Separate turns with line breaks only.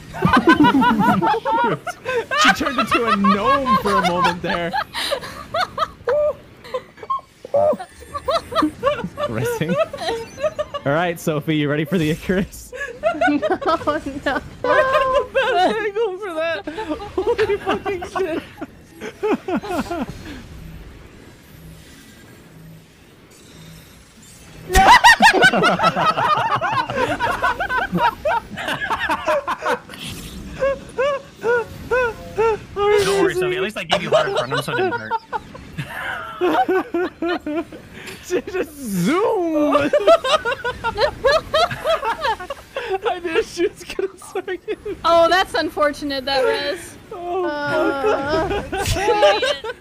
She turned into a gnome for a moment there. Resting. All right, Sophie, you ready for the Icarus?
No.
Best angle for that. Holy fucking shit.
Don't worry, Sophie. At least I gave you hard front, so it didn't hurt.
She just zoomed.
I knew she was gonna swing it.
Oh, that's unfortunate, that Rez.
Oh,
Dang it.